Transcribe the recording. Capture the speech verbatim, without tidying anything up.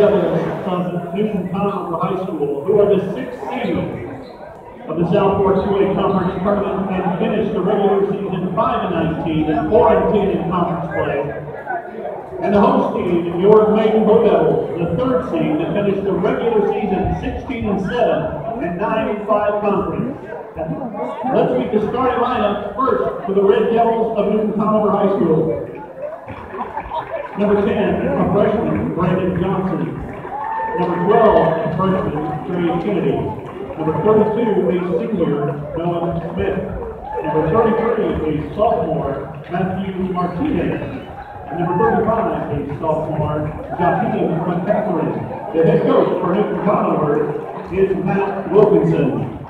Devils of Newton Conover High School, who are the sixth seed of the Southport two A Conference Tournament and finished the regular season five and nineteen and four and ten in conference play. And the host team, your Maiden Blue Devils, the third seed that finished the regular season sixteen and seven and nine and five conference. Let's meet the starting lineup first for the Red Devils of Newton Conover High School. Number ten, a freshman, Brandon Johnson. Number twelve, a freshman, Trey Kennedy. Number thirty-two, a senior, Noah Smith. Number thirty-three, a sophomore, Matthew Martinez. And number thirty-five, a sophomore, Joaquin McCaffrey. The head coach for Newton Conover is Matt Wilkinson.